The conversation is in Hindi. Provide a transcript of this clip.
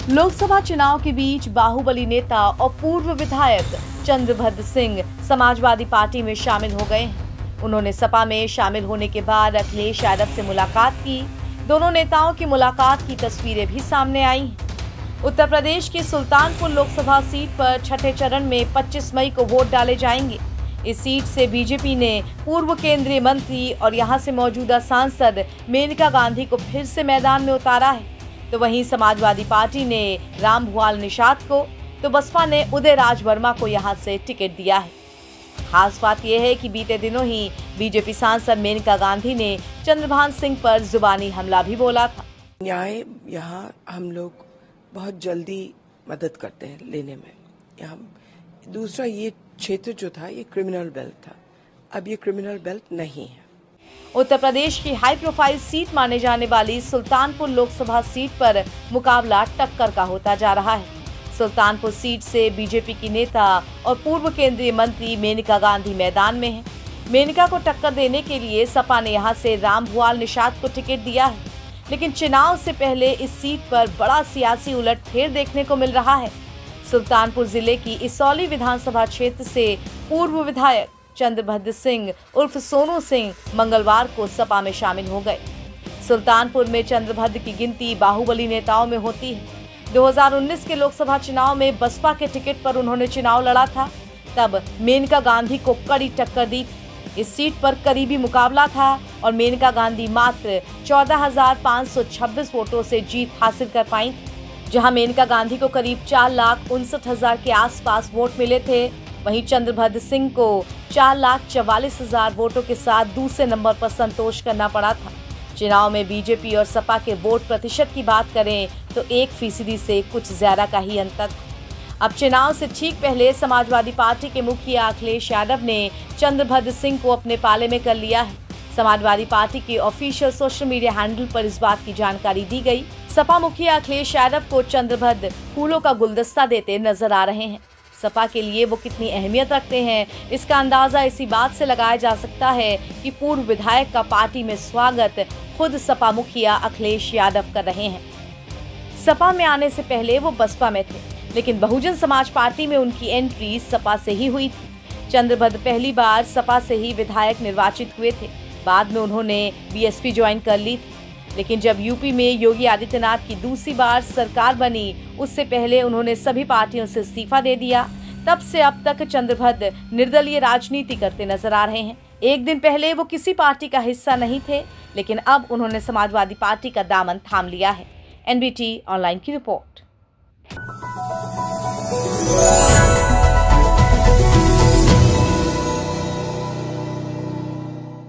लोकसभा चुनाव के बीच बाहुबली नेता और पूर्व विधायक चंद्रभद्र सिंह समाजवादी पार्टी में शामिल हो गए हैं। उन्होंने सपा में शामिल होने के बाद अखिलेश यादव से मुलाकात की। दोनों नेताओं की मुलाकात की तस्वीरें भी सामने आई हैं। उत्तर प्रदेश की सुल्तानपुर लोकसभा सीट पर छठे चरण में 25 मई को वोट डाले जाएंगे। इस सीट से बीजेपी ने पूर्व केंद्रीय मंत्री और यहां से मौजूदा सांसद मेनका गांधी को फिर से मैदान में उतारा है। तो वहीं समाजवादी पार्टी ने रामभुआल निषाद को, तो बसपा ने उदय राज वर्मा को यहां से टिकट दिया है। खास बात यह है कि बीते दिनों ही बीजेपी सांसद मेनका गांधी ने चंद्रभान सिंह पर जुबानी हमला भी बोला था। न्याय यहाँ हम लोग बहुत जल्दी मदद करते हैं लेने में। यहाँ दूसरा, ये क्षेत्र जो था ये क्रिमिनल बेल्ट था, अब ये क्रिमिनल बेल्ट नहीं है। उत्तर प्रदेश की हाई प्रोफाइल सीट माने जाने वाली सुल्तानपुर लोकसभा सीट पर मुकाबला टक्कर का होता जा रहा है। सुल्तानपुर सीट से बीजेपी की नेता और पूर्व केंद्रीय मंत्री मेनका गांधी मैदान में हैं। मेनका को टक्कर देने के लिए सपा ने यहां से रामभुआल निषाद को टिकट दिया है, लेकिन चुनाव से पहले इस सीट पर बड़ा सियासी उलटफेर देखने को मिल रहा है। सुल्तानपुर जिले की इसौली विधानसभा क्षेत्र से पूर्व विधायक चंद्रभद्र सिंह उर्फ सोनू सिंह मंगलवार को सपा में शामिल हो गए। सुल्तानपुर में चंद्रभद्र की गिनती बाहुबली नेताओं में होती है। 2019 के लोकसभा चुनाव में बसपा के टिकट पर उन्होंने चुनाव लड़ा था, तब मेनका गांधी को कड़ी टक्कर दी। इस सीट पर करीबी मुकाबला था और मेनका गांधी मात्र 14,526 वोटों से जीत हासिल कर पाई, जहां मेनका गांधी को करीब 4,59,000 के आसपास वोट मिले थे। वहीं चंद्रभद्र सिंह को 4,44,000 वोटों के साथ दूसरे नंबर पर संतोष करना पड़ा था। चुनाव में बीजेपी और सपा के वोट प्रतिशत की बात करें तो 1% से कुछ ज्यादा का ही अंतर था। अब चुनाव से ठीक पहले समाजवादी पार्टी के मुखिया अखिलेश यादव ने चंद्रभद्र सिंह को अपने पाले में कर लिया है। समाजवादी पार्टी के ऑफिशियल सोशल मीडिया हैंडल पर इस बात की जानकारी दी गई। सपा मुखिया अखिलेश यादव को चंद्रभद्र फूलों का गुलदस्ता देते नजर आ रहे हैं। सपा के लिए वो कितनी अहमियत रखते हैं, इसका अंदाजा इसी बात से लगाया जा सकता है कि पूर्व विधायक का पार्टी में स्वागत खुद सपा मुखिया अखिलेश यादव कर रहे हैं। सपा में आने से पहले वो बसपा में थे, लेकिन बहुजन समाज पार्टी में उनकी एंट्री सपा से ही हुई थी। चंद्रभद्र पहली बार सपा से ही विधायक निर्वाचित हुए थे, बाद में उन्होंने बीएसपी ज्वाइन कर ली थी। लेकिन जब यूपी में योगी आदित्यनाथ की दूसरी बार सरकार बनी, उससे पहले उन्होंने सभी पार्टियों से इस्तीफा दे दिया। तब से अब तक चंद्रभद्र निर्दलीय राजनीति करते नजर आ रहे हैं। एक दिन पहले वो किसी पार्टी का हिस्सा नहीं थे, लेकिन अब उन्होंने समाजवादी पार्टी का दामन थाम लिया है। एनबीटी ऑनलाइन की रिपोर्ट।